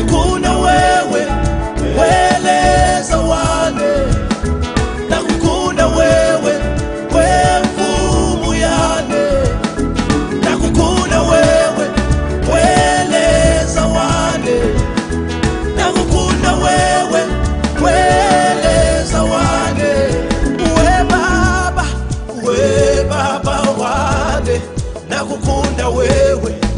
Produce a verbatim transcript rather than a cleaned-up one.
nakukunda wewe weleza wane, nakukunda wewe wemfumu yane, nakukunda wewe weleza wane, nakukunda wewe weleza wane. We baba, we baba wane, nakukunda wewe